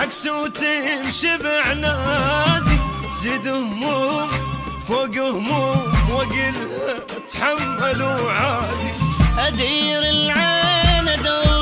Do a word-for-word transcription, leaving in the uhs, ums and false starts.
عكس وتمشي بعنادي، زيد هموم فوق هموم وقلها تحملوا عادي. أدير العين أدور